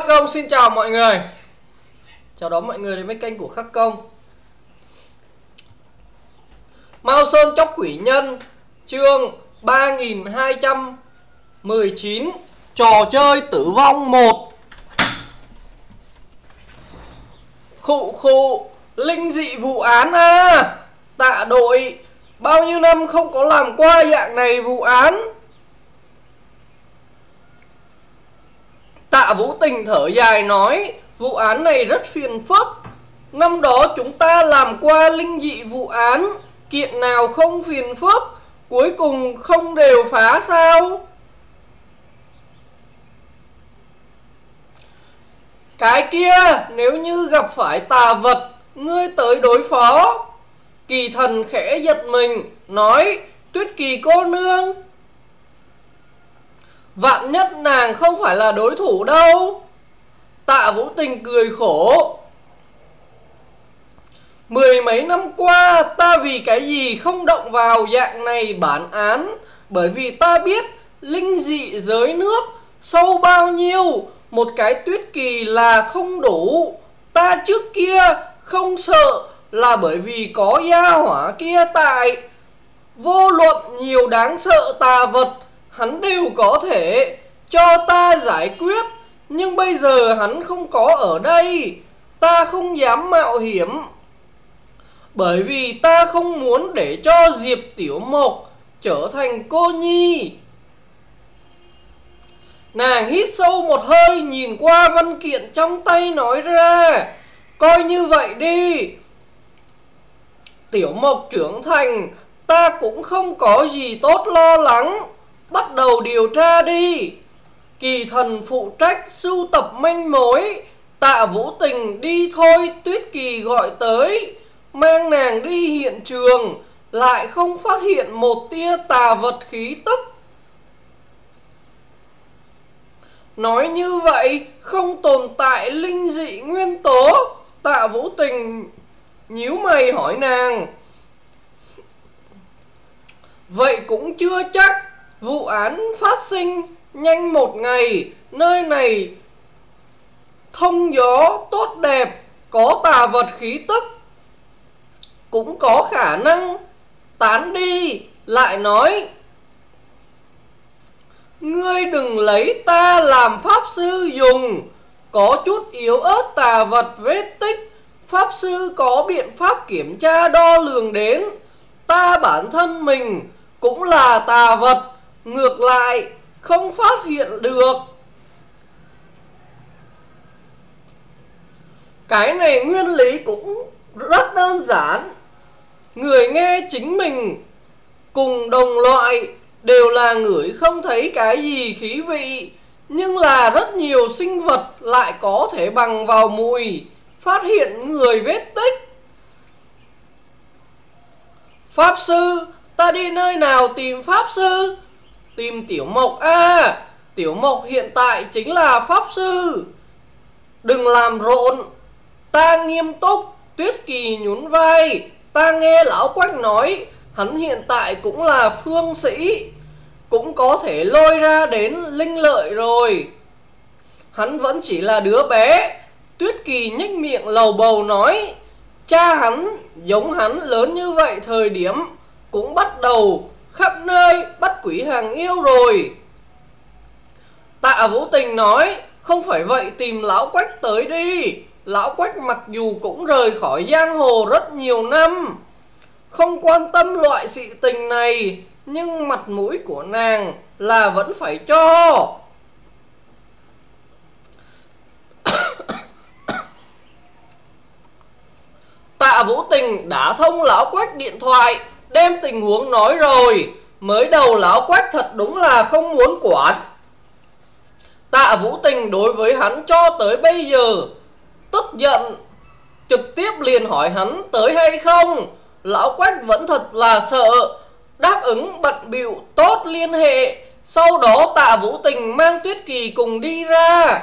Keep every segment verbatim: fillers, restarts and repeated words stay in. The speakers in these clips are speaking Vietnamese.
Công xin chào mọi người. Chào đón mọi người đến với kênh của Khắc Công. Mao Sơn Chóc Quỷ Nhân, chương ba nghìn hai trăm mười chín, trò chơi tử vong một. Khụ khụ, linh dị vụ án à. Tạ đội, bao nhiêu năm không có làm qua dạng này vụ án. Tạ Vũ Tình thở dài nói, vụ án này rất phiền phức. Năm đó chúng ta làm qua linh dị vụ án, kiện nào không phiền phức, cuối cùng không đều phá sao? Cái kia, nếu như gặp phải tà vật, ngươi tới đối phó. Kỳ Thần khẽ giật mình, nói, Tuyết Kỳ cô nương, vạn nhất nàng không phải là đối thủ đâu. Tạ Vũ Tình cười khổ. Mười mấy năm qua ta vì cái gì không động vào dạng này bản án? Bởi vì ta biết linh dị giới nước sâu bao nhiêu, một cái Tuyết Kỳ là không đủ. Ta trước kia không sợ là bởi vì có gia hỏa kia tại. Vô luận nhiều đáng sợ tà vật, hắn đều có thể cho ta giải quyết. Nhưng bây giờ hắn không có ở đây, ta không dám mạo hiểm. Bởi vì ta không muốn để cho Diệp Tiểu Mộc trở thành cô nhi. Nàng hít sâu một hơi, nhìn qua văn kiện trong tay nói ra, coi như vậy đi. Tiểu Mộc trưởng thành, ta cũng không có gì tốt lo lắng. Bắt đầu điều tra đi. Kỳ Thần phụ trách sưu tập manh mối. Tạ Vũ Tình đi thôi, Tuyết Kỳ gọi tới. Mang nàng đi hiện trường, lại không phát hiện một tia tà vật khí tức. Nói như vậy không tồn tại linh dị nguyên tố. Tạ Vũ Tình nhíu mày hỏi nàng, vậy cũng chưa chắc. Vụ án phát sinh nhanh một ngày, nơi này thông gió tốt đẹp, có tà vật khí tức, cũng có khả năng tán đi. Lại nói, ngươi đừng lấy ta làm pháp sư dùng, có chút yếu ớt tà vật vết tích, pháp sư có biện pháp kiểm tra đo lường đến. Ta bản thân mình cũng là tà vật, ngược lại không phát hiện được. Cái này nguyên lý cũng rất đơn giản. Người nghe chính mình cùng đồng loại đều là ngửi không thấy cái gì khí vị, nhưng là rất nhiều sinh vật lại có thể bằng vào mùi phát hiện người vết tích. Pháp sư, ta đi nơi nào tìm pháp sư? Tìm Tiểu Mộc à. Tiểu Mộc hiện tại chính là pháp sư. Đừng làm rộn. Ta nghiêm túc. Tuyết Kỳ nhún vai. Ta nghe lão Quách nói, hắn hiện tại cũng là phương sĩ, cũng có thể lôi ra đến linh lợi rồi. Hắn vẫn chỉ là đứa bé. Tuyết Kỳ nhếch miệng lầu bầu nói, cha hắn giống hắn lớn như vậy thời điểm cũng bắt đầu khắp nơi bắt quỷ hàng yêu rồi. Tạ Vũ Tình nói, không phải vậy tìm lão Quách tới đi. Lão Quách mặc dù cũng rời khỏi giang hồ rất nhiều năm, không quan tâm loại sự tình này, nhưng mặt mũi của nàng là vẫn phải cho. Tạ Vũ Tình đã thông lão Quách điện thoại, đem tình huống nói rồi. Mới đầu lão Quách thật đúng là không muốn quản. Tạ Vũ Tình đối với hắn cho tới bây giờ tức giận, trực tiếp liền hỏi hắn tới hay không. Lão Quách vẫn thật là sợ, đáp ứng bận bịu tốt liên hệ. Sau đó Tạ Vũ Tình mang Tuyết Kỳ cùng đi ra.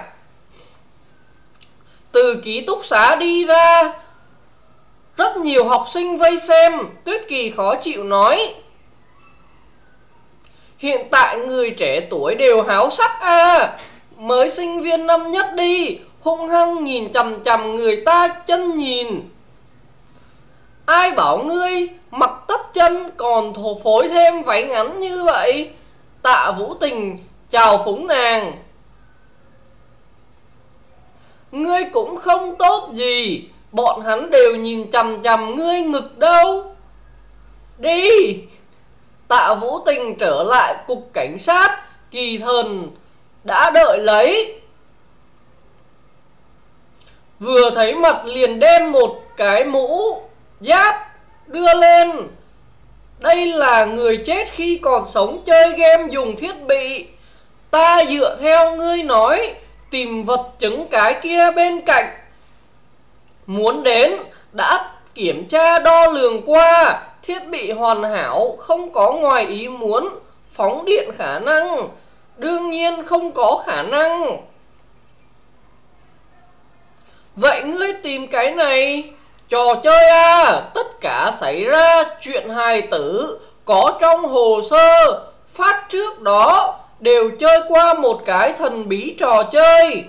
Từ ký túc xá đi ra, rất nhiều học sinh vây xem. Tuyết Kỳ khó chịu nói, hiện tại người trẻ tuổi đều háo sắc à. Mới Mấy sinh viên năm nhất đi, hung hăng nhìn chằm chằm người ta chân nhìn. Ai bảo ngươi mặc tất chân còn thổ phối thêm váy ngắn như vậy? Tạ Vũ Tình chào phúng nàng. Ngươi cũng không tốt gì, bọn hắn đều nhìn chằm chằm ngươi ngực đâu. Đi. Tạ Vũ Tình trở lại cục cảnh sát, Kỳ Thần đã đợi lấy. Vừa thấy mặt liền đem một cái mũ giáp đưa lên. Đây là người chết khi còn sống chơi game dùng thiết bị. Ta dựa theo ngươi nói, tìm vật chứng cái kia bên cạnh. Muốn đến, đã kiểm tra đo lường qua, thiết bị hoàn hảo, không có ngoài ý muốn phóng điện khả năng. Đương nhiên không có khả năng. Vậy ngươi tìm cái này? Trò chơi à? Tất cả xảy ra chuyện hài tử có trong hồ sơ phát trước đó đều chơi qua một cái thần bí trò chơi.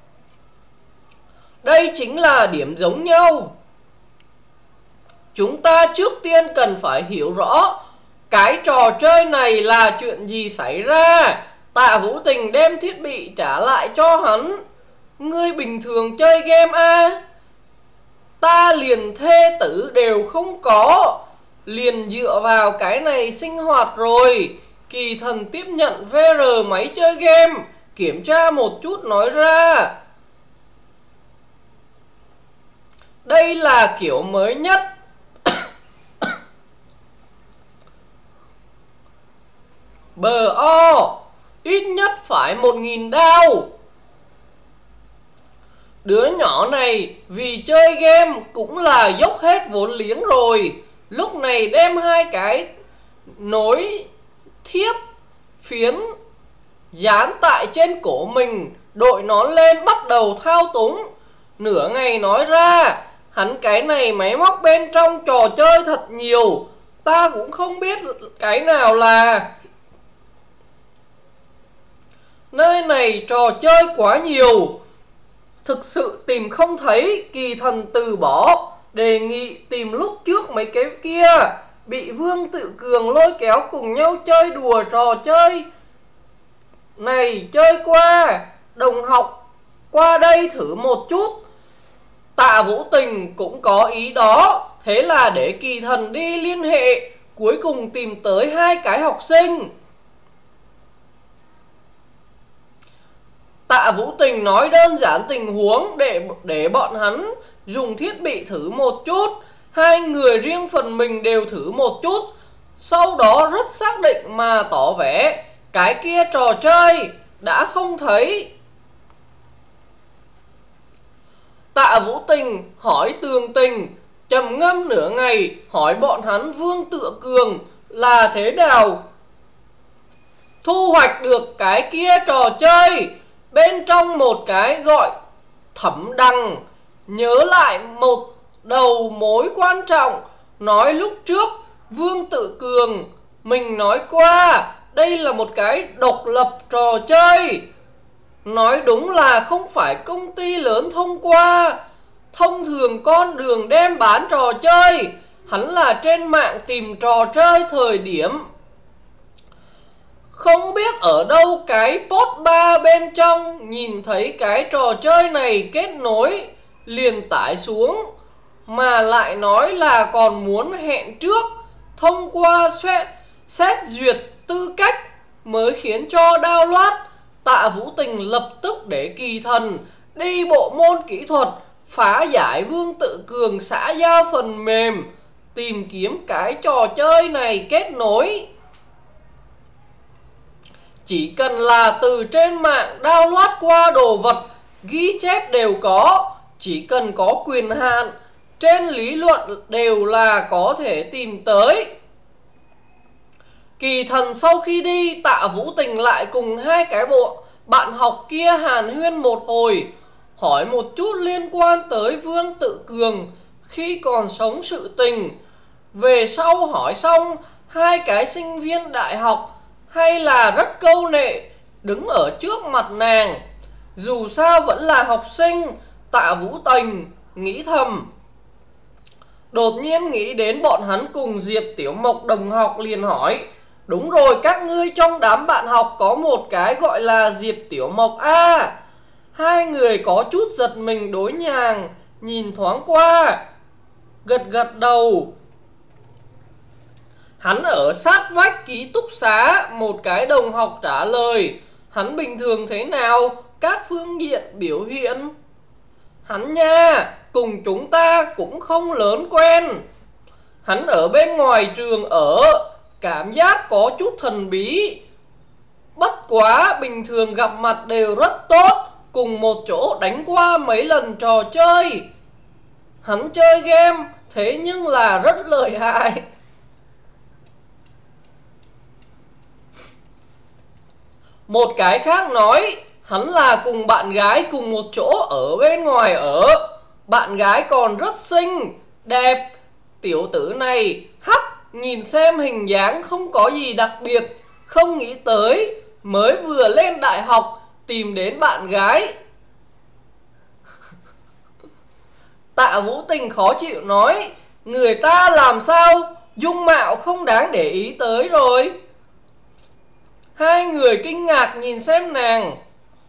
Đây chính là điểm giống nhau. Chúng ta trước tiên cần phải hiểu rõ cái trò chơi này là chuyện gì xảy ra. Tạ Vũ Tình đem thiết bị trả lại cho hắn. Ngươi bình thường chơi game à? Ta liền thê tử đều không có, liền dựa vào cái này sinh hoạt rồi. Kỳ Thần tiếp nhận vê rờ máy chơi game, kiểm tra một chút nói ra. Đây là kiểu mới nhất. Bờ o, ít nhất phải một nghìn đao. Đứa nhỏ này vì chơi game cũng là dốc hết vốn liếng rồi. Lúc này đem hai cái nối thiếp phiến dán tại trên cổ mình, đội nón lên bắt đầu thao túng. Nửa ngày nói ra, hắn cái này máy móc bên trong trò chơi thật nhiều, ta cũng không biết cái nào là. Nơi này trò chơi quá nhiều, thực sự tìm không thấy. Kỳ Thần từ bỏ, đề nghị tìm lúc trước mấy cái kia bị Vương Tự Cường lôi kéo cùng nhau chơi đùa trò chơi này chơi qua. Đồng học qua đây thử một chút. Tạ Vũ Tình cũng có ý đó, thế là để Kỳ Thần đi liên hệ, cuối cùng tìm tới hai cái học sinh. Tạ Vũ Tình nói đơn giản tình huống để, để bọn hắn dùng thiết bị thử một chút. Hai người riêng phần mình đều thử một chút, sau đó rất xác định mà tỏ vẻ cái kia trò chơi đã không thấy. Tạ Vũ Tình hỏi tường tình, trầm ngâm nửa ngày, hỏi bọn hắn Vương Tự Cường là thế nào thu hoạch được cái kia trò chơi. Bên trong một cái gọi thẩm đằng nhớ lại một đầu mối quan trọng, nói lúc trước Vương Tự Cường mình nói qua đây là một cái độc lập trò chơi. Nói đúng là không phải công ty lớn thông qua. Thông thường con đường đem bán trò chơi, hắn là trên mạng tìm trò chơi thời điểm. Không biết ở đâu cái post bar bên trong nhìn thấy cái trò chơi này kết nối, liền tải xuống. Mà lại nói là còn muốn hẹn trước, thông qua xét, xét duyệt tư cách mới khiến cho download. Tạ Vũ Tình lập tức để Kỳ Thần đi bộ môn kỹ thuật phá giải Vương Tự Cường xã giao phần mềm, tìm kiếm cái trò chơi này kết nối. Chỉ cần là từ trên mạng download qua đồ vật, ghi chép đều có. Chỉ cần có quyền hạn, trên lý luận đều là có thể tìm tới. Kỳ Thần sau khi đi, Tạ Vũ Tình lại cùng hai cái bộ bạn học kia hàn huyên một hồi, hỏi một chút liên quan tới Vương Tự Cường khi còn sống sự tình. Về sau hỏi xong, hai cái sinh viên đại học hay là rất câu nệ đứng ở trước mặt nàng. dù sao vẫn là học sinh. Tạ Vũ Tình nghĩ thầm. Đột nhiên nghĩ đến bọn hắn cùng Diệp Tiểu Mộc đồng học, liền hỏi: đúng rồi, các ngươi trong đám bạn học có một cái gọi là Diệp Tiểu Mộc à? Hai người có chút giật mình đối nhàng, nhìn thoáng qua, gật gật đầu. Hắn ở sát vách ký túc xá. Một cái đồng học trả lời: hắn bình thường thế nào? Các phương diện biểu hiện. Hắn nha, cùng chúng ta cũng không lớn quen. Hắn ở bên ngoài trường ở, cảm giác có chút thần bí. Bất quá bình thường gặp mặt đều rất tốt, cùng một chỗ đánh qua mấy lần trò chơi. Hắn chơi game, thế nhưng là rất lợi hại. Một cái khác nói: hắn là cùng bạn gái cùng một chỗ ở bên ngoài ở. Bạn gái còn rất xinh, đẹp. Tiểu tử này hắc, nhìn xem hình dáng không có gì đặc biệt. Không nghĩ tới mới vừa lên đại học tìm đến bạn gái. Tạ Vũ Tình khó chịu nói: người ta làm sao dung mạo không đáng để ý tới rồi. Hai người kinh ngạc nhìn xem nàng.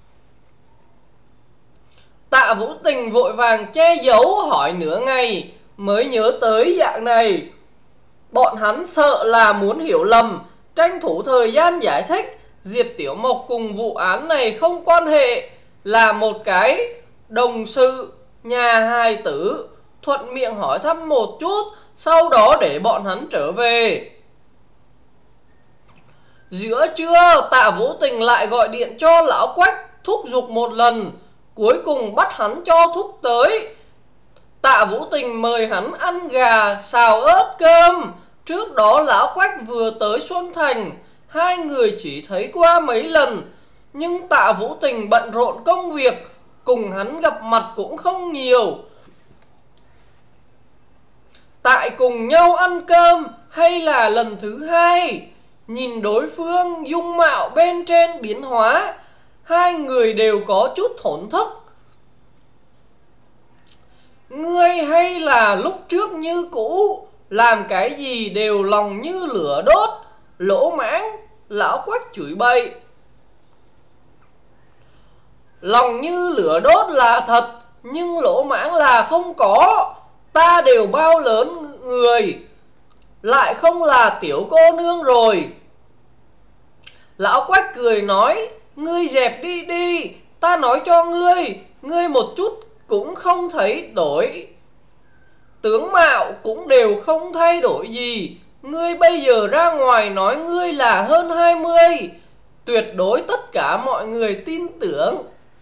Tạ Vũ Tình vội vàng che giấu, hỏi nửa ngày mới nhớ tới dạng này. Bọn hắn sợ là muốn hiểu lầm, tranh thủ thời gian giải thích Diệp Tiểu Mộc cùng vụ án này không quan hệ, là một cái đồng sự nhà hài tử, thuận miệng hỏi thăm một chút, sau đó để bọn hắn trở về. Giữa trưa, Tạ Vũ Tình lại gọi điện cho lão Quách thúc giục một lần, cuối cùng bắt hắn cho thúc tới. Tạ Vũ Tình mời hắn ăn gà xào ớt cơm. Trước đó lão Quách vừa tới Xuân Thành, hai người chỉ thấy qua mấy lần, nhưng Tạ Vũ Tình bận rộn công việc, cùng hắn gặp mặt cũng không nhiều. Tại cùng nhau ăn cơm hay là lần thứ hai, nhìn đối phương dung mạo bên trên biến hóa, hai người đều có chút thổn thức. Ngươi hay là lúc trước như cũ, làm cái gì đều lòng như lửa đốt, lỗ mãng. Lão Quách chửi bậy. Lòng như lửa đốt là thật, nhưng lỗ mãng là không có. Ta đều bao lớn người, lại không là tiểu cô nương rồi. Lão Quách cười nói: ngươi dẹp đi đi, ta nói cho ngươi, ngươi một chút cũng không thấy đổi, tướng mạo cũng đều không thay đổi gì. Ngươi bây giờ ra ngoài nói ngươi là hơn hai mươi, tuyệt đối tất cả mọi người tin tưởng.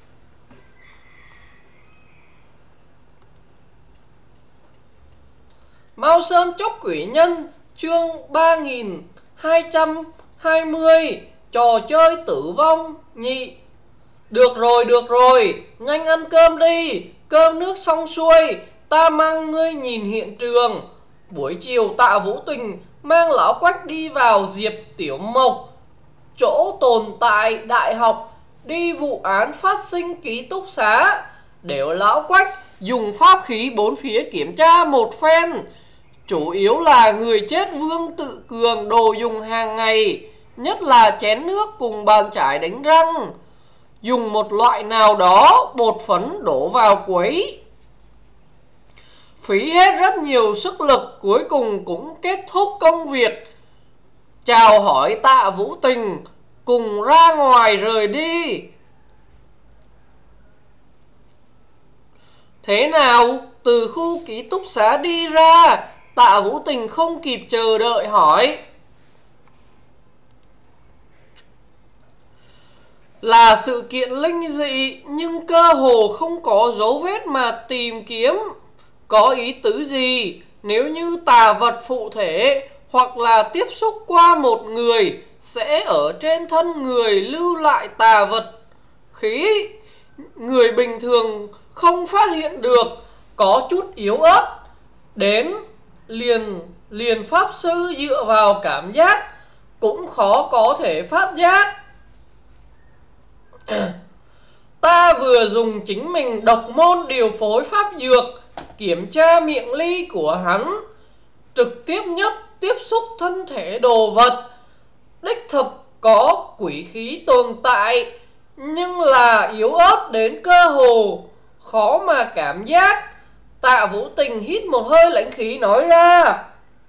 Mao Sơn Chốc Quỷ Nhân, chương ba nghìn hai trăm hai mươi, trò chơi tử vong nhị. Được rồi, được rồi, nhanh ăn cơm đi. Cơm nước xong xuôi, ta mang ngươi nhìn hiện trường. Buổi chiều Tạ Vũ Tình mang lão Quách đi vào Diệp Tiểu Mộc chỗ tồn tại đại học, đi vụ án phát sinh ký túc xá, để lão Quách dùng pháp khí bốn phía kiểm tra một phen. Chủ yếu là người chết Vương Tự Cường đồ dùng hàng ngày, nhất là chén nước cùng bàn chải đánh răng, dùng một loại nào đó bột phấn đổ vào quấy. Phí hết rất nhiều sức lực, cuối cùng cũng kết thúc công việc. Chào hỏi Tạ Vũ Tình, cùng ra ngoài rời đi. Thế nào? Từ khu ký túc xá đi ra, Tạ Vũ Tình không kịp chờ đợi hỏi. Là sự kiện linh dị, nhưng cơ hồ không có dấu vết mà tìm kiếm. Có ý tứ gì? Nếu như tà vật phụ thể hoặc là tiếp xúc qua một người, sẽ ở trên thân người lưu lại tà vật khí. Người bình thường không phát hiện được, có chút yếu ớt. Đến liền liền pháp sư dựa vào cảm giác cũng khó có thể phát giác. Ta vừa dùng chính mình độc môn điều phối pháp dược kiểm tra miệng ly của hắn, trực tiếp nhất tiếp xúc thân thể đồ vật, đích thực có quỷ khí tồn tại, nhưng là yếu ớt đến cơ hồ khó mà cảm giác. Tạ Vũ Tình hít một hơi lãnh khí nói ra: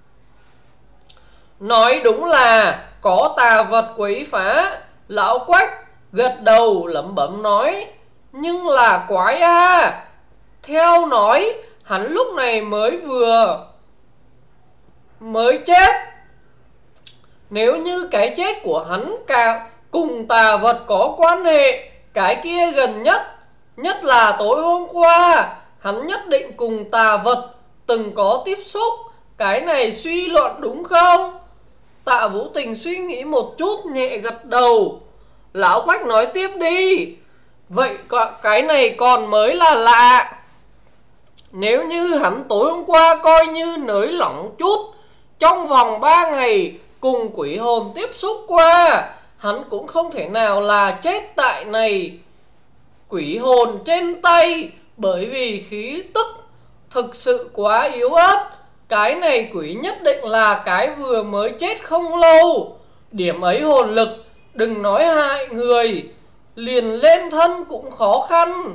nói đúng là có tà vật quấy phá. Lão Quách gật đầu lẩm bẩm nói: nhưng là quái a. Theo nói hắn lúc này mới vừa mới chết. Nếu như cái chết của hắn cả cùng tà vật có quan hệ, cái kia gần nhất, nhất là tối hôm qua, hắn nhất định cùng tà vật từng có tiếp xúc. Cái này suy luận đúng không? Tạ Vũ Tình suy nghĩ một chút, nhẹ gật đầu. Lão Quách nói tiếp đi. Vậy cái này còn mới là lạ. Nếu như hắn tối hôm qua coi như nới lỏng chút, trong vòng ba ngày cùng quỷ hồn tiếp xúc qua, hắn cũng không thể nào là chết tại này quỷ hồn trên tay, bởi vì khí tức thực sự quá yếu ớt. Cái này quỷ nhất định là cái vừa mới chết không lâu. Điểm ấy hồn lực, đừng nói hại người, liền lên thân cũng khó khăn.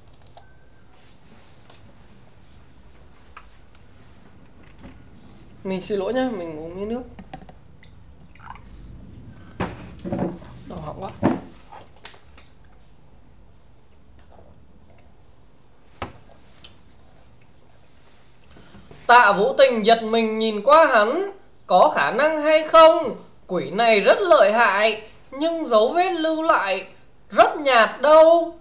Mình xin lỗi nhá, mình uống miếng nước. Đau họng quá. Tạ Vũ Tình giật mình nhìn qua hắn. Có khả năng hay không? Quỷ này rất lợi hại, nhưng dấu vết lưu lại rất nhạt đâu.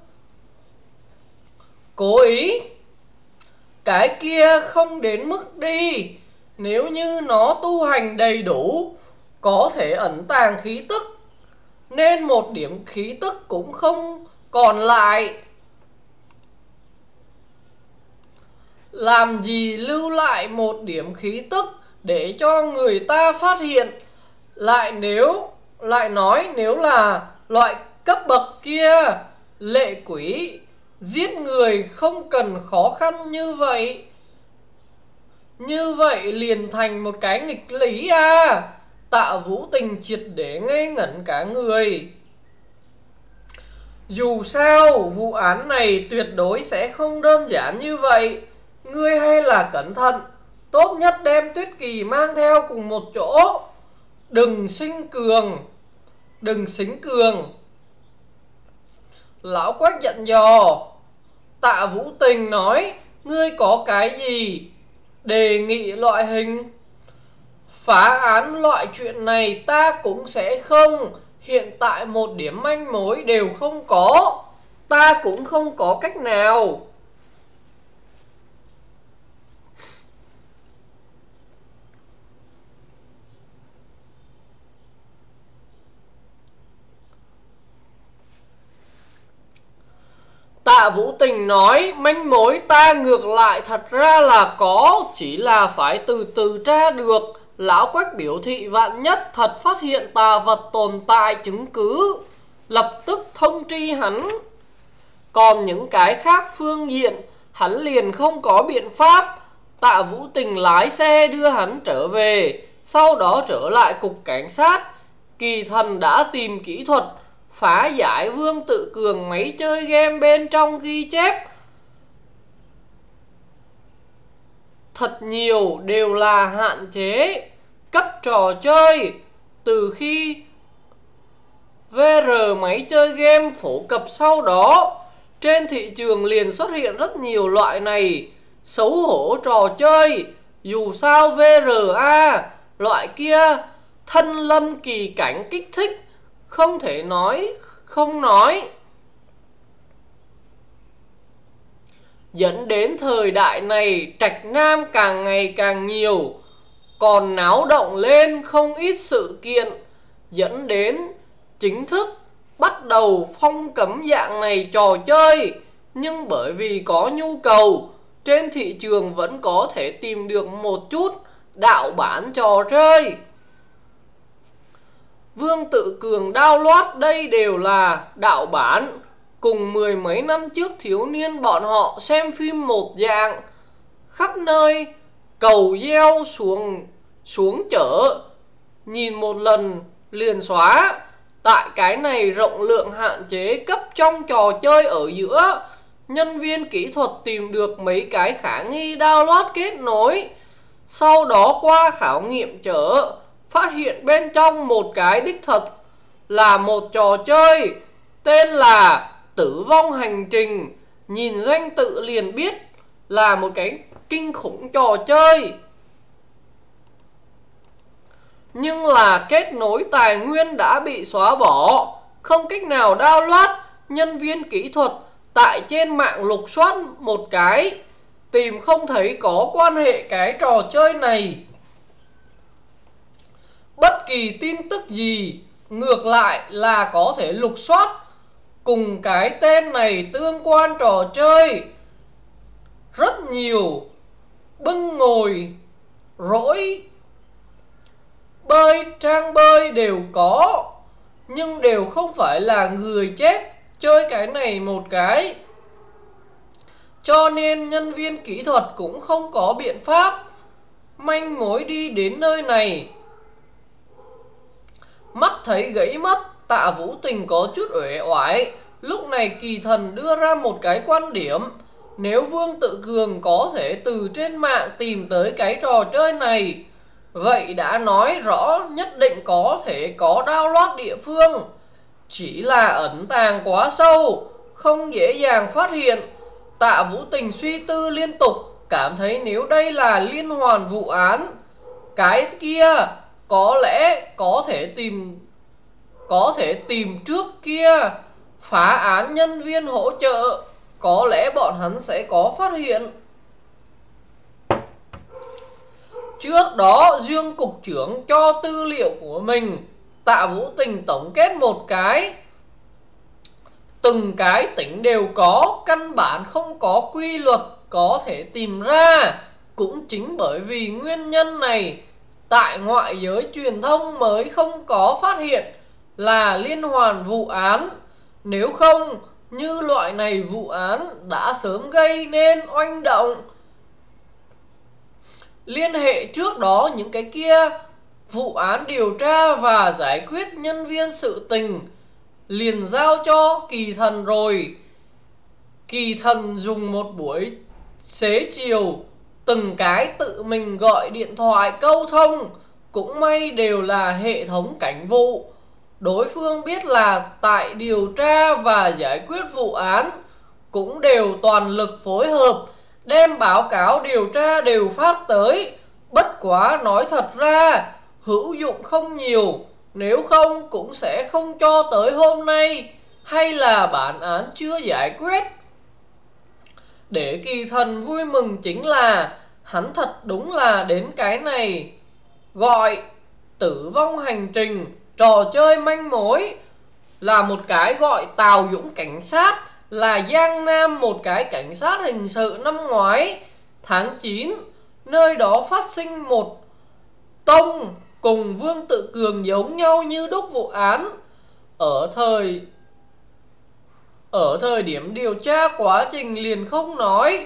Cố ý. Cái kia không đến mức đi. Nếu như nó tu hành đầy đủ, có thể ẩn tàng khí tức, nên một điểm khí tức cũng không còn lại. Làm gì lưu lại một điểm khí tức để cho người ta phát hiện. Lại nếu Lại nói nếu là loại cấp bậc kia, lệ quỷ giết người không cần khó khăn như vậy. Như vậy liền thành một cái nghịch lý à. Tạ Vũ Tình triệt để ngây ngẩn cả người. Dù sao vụ án này tuyệt đối sẽ không đơn giản như vậy. Ngươi hay là cẩn thận, tốt nhất đem Tuyết Kỳ mang theo cùng một chỗ. Đừng sinh cường Đừng xính cường. Lão Quách giận dò. Tạ Vũ Tình nói: ngươi có cái gì đề nghị loại hình? Phá án loại chuyện này ta cũng sẽ không. Hiện tại một điểm manh mối đều không có, ta cũng không có cách nào. Tạ Vũ Tình nói: manh mối ta ngược lại thật ra là có, chỉ là phải từ từ tra được. Lão Quách biểu thị vạn nhất thật phát hiện tà vật tồn tại chứng cứ, lập tức thông tri hắn. Còn những cái khác phương diện, hắn liền không có biện pháp. Tạ Vũ Tình lái xe đưa hắn trở về, sau đó trở lại cục cảnh sát. Kỳ Thần đã tìm kỹ thuật phá giải Vương Tự Cường máy chơi game bên trong ghi chép. Thật nhiều đều là hạn chế cấp trò chơi. Từ khi vê rờ máy chơi game phổ cập sau đó, trên thị trường liền xuất hiện rất nhiều loại này. Xấu hổ trò chơi. Dù sao vê rờ a loại kia thân lâm kỳ cảnh kích thích, không thể nói không nói. Dẫn đến thời đại này trạch nam càng ngày càng nhiều, còn náo động lên không ít sự kiện, dẫn đến chính thức bắt đầu phong cấm dạng này trò chơi. Nhưng bởi vì có nhu cầu, trên thị trường vẫn có thể tìm được một chút đạo bản trò chơi. Vương Tự Cường download đây đều là đạo bản, cùng mười mấy năm trước thiếu niên bọn họ xem phim một dạng, khắp nơi cầu gieo xuống xuống chở, nhìn một lần liền xóa. Tại cái này rộng lượng hạn chế cấp trong trò chơi ở giữa, nhân viên kỹ thuật tìm được mấy cái khả nghi download kết nối. Sau đó qua khảo nghiệm chở, phát hiện bên trong một cái đích thật là một trò chơi tên là Tử Vong Hành Trình. Nhìn danh tự liền biết là một cái kinh khủng trò chơi. Nhưng là kết nối tài nguyên đã bị xóa bỏ, không cách nào download. Nhân viên kỹ thuật tại trên mạng lục soát một cái, tìm không thấy có quan hệ cái trò chơi này bất kỳ tin tức gì. Ngược lại là có thể lục soát cùng cái tên này tương quan trò chơi rất nhiều. Bưng ngồi rỗi bơi trang bơi đều có, nhưng đều không phải là người chết chơi cái này một cái. Cho nên nhân viên kỹ thuật cũng không có biện pháp manh mối đi đến nơi này. Mắt thấy gãy mất, Tạ Vũ Tình có chút uể oải. Lúc này Kỳ Thần đưa ra một cái quan điểm: nếu Vương Tự Cường có thể từ trên mạng tìm tới cái trò chơi này, vậy đã nói rõ nhất định có thể có download địa phương, chỉ là ẩn tàng quá sâu, không dễ dàng phát hiện. Tạ Vũ Tình suy tư liên tục, cảm thấy nếu đây là liên hoàn vụ án, cái kia có lẽ có thể tìm có thể tìm trước kia phá án nhân viên hỗ trợ, có lẽ bọn hắn sẽ có phát hiện. Trước đó Dương cục trưởng cho tư liệu của mình, Tạ Vũ Tình tổng kết một cái, từng cái tỉnh đều có, căn bản không có quy luật có thể tìm ra. Cũng chính bởi vì nguyên nhân này, tại ngoại giới truyền thông mới không có phát hiện là liên hoàn vụ án. Nếu không, như loại này vụ án đã sớm gây nên oanh động. Liên hệ trước đó những cái kia vụ án điều tra và giải quyết nhân viên sự tình liền giao cho Kỳ Thần rồi. Kỳ Thần dùng một buổi xế chiều từng cái tự mình gọi điện thoại câu thông. Cũng may đều là hệ thống cảnh vụ, đối phương biết là tại điều tra và giải quyết vụ án, cũng đều toàn lực phối hợp, đem báo cáo điều tra đều phát tới. Bất quá nói thật ra hữu dụng không nhiều, nếu không cũng sẽ không cho tới hôm nay, hay là bản án chưa giải quyết. Để Kỳ Thần vui mừng chính là hắn thật đúng là đến cái này gọi Tử Vong Hành Trình, trò chơi manh mối, là một cái gọi Tào Dũng cảnh sát, là Giang Nam một cái cảnh sát hình sự năm ngoái tháng chín. Nơi đó phát sinh một tông cùng Vương Tự Cường giống nhau như đúc vụ án. Ở thời Ở thời điểm điều tra quá trình liền không nói.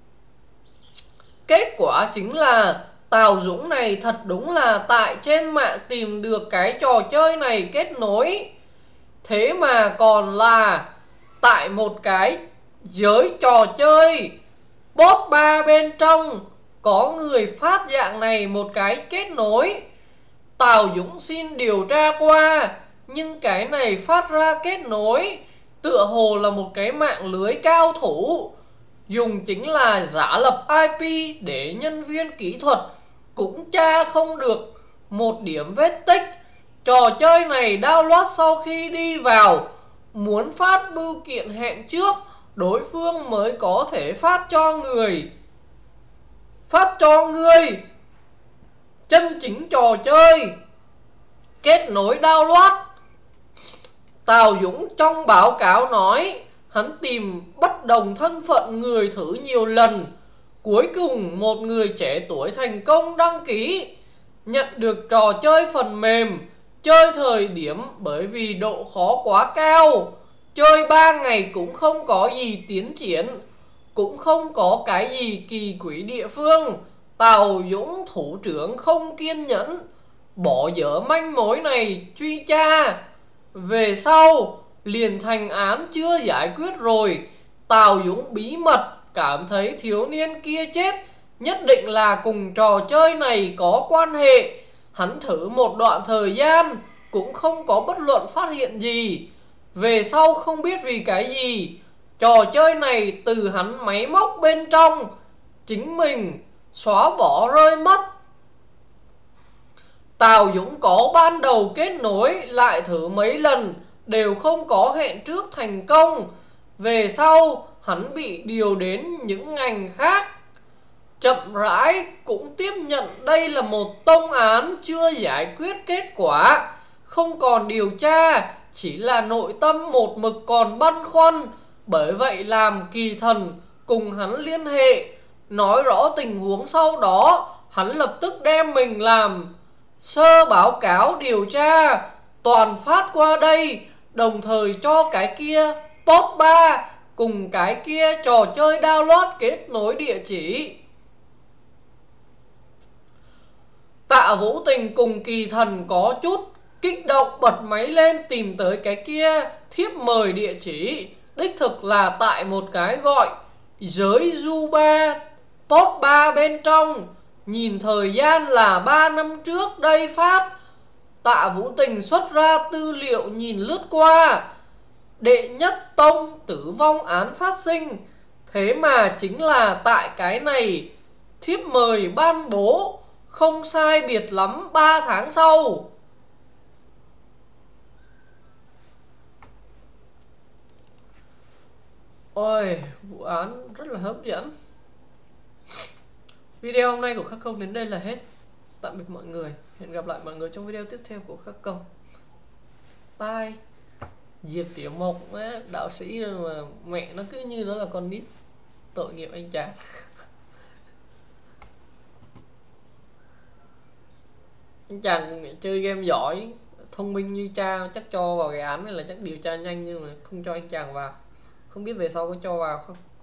Kết quả chính là Tào Dũng này thật đúng là tại trên mạng tìm được cái trò chơi này kết nối. Thế mà còn là tại một cái giới trò chơi bot ba bên trong có người phát dạng này một cái kết nối. Tào Dũng xin điều tra qua, nhưng cái này phát ra kết nối tựa hồ là một cái mạng lưới cao thủ, dùng chính là giả lập i pê để nhân viên kỹ thuật cũng tra không được một điểm vết tích. Trò chơi này download sau khi đi vào, muốn phát bưu kiện hẹn trước, đối phương mới có thể phát cho người Phát cho người chân chính trò chơi kết nối download. Tào Dũng trong báo cáo nói hắn tìm bất đồng thân phận người thử nhiều lần, cuối cùng một người trẻ tuổi thành công đăng ký nhận được trò chơi phần mềm. Chơi thời điểm bởi vì độ khó quá cao Chơi ba ngày cũng không có gì tiến triển, cũng không có cái gì kỳ quỷ địa phương. Tào Dũng thủ trưởng không kiên nhẫn, bỏ dở manh mối này truy tra. Về sau liền thành án chưa giải quyết rồi. Tào Dũng bí mật cảm thấy thiếu niên kia chết nhất định là cùng trò chơi này có quan hệ. Hắn thử một đoạn thời gian cũng không có bất luận phát hiện gì. Về sau không biết vì cái gì, trò chơi này từ hắn máy móc bên trong chính mình xóa bỏ rơi mất. Tào Dũng có ban đầu kết nối lại thử mấy lần đều không có hẹn trước thành công. Về sau hắn bị điều đến những ngành khác. Chậm rãi cũng tiếp nhận đây là một tông án chưa giải quyết kết quả, không còn điều tra, chỉ là nội tâm một mực còn băn khoăn. Bởi vậy làm Kỳ Thần cùng hắn liên hệ, nói rõ tình huống. Sau đó hắn lập tức đem mình làm sơ báo cáo điều tra toàn phát qua đây, đồng thời cho cái kia post ba cùng cái kia trò chơi download kết nối địa chỉ. Tạ Vũ Tình cùng Kỳ Thần có chút kích động bật máy lên tìm tới cái kia thiếp mời địa chỉ. Đích thực là tại một cái gọi giới du ba post ba bên trong. Nhìn thời gian là ba năm trước đây phát. Tạ Vũ Tình xuất ra tư liệu nhìn lướt qua. Đệ nhất tông tử vong án phát sinh. Thế mà chính là tại cái này. Thiếp mời ban bố không sai biệt lắm ba tháng sau. Ôi, vụ án rất là hấp dẫn. Video hôm nay của Khắc Công đến đây là hết. Tạm biệt mọi người. Hẹn gặp lại mọi người trong video tiếp theo của Khắc Công. Bye. Diệp Tiểu Mộc á, đạo sĩ rồi mà mẹ nó cứ như nó là con nít. Tội nghiệp anh chàng. Anh chàng chơi game giỏi, thông minh như cha, chắc cho vào cái án này là chắc điều tra nhanh, nhưng mà không cho anh chàng vào. Không biết về sau có cho vào không.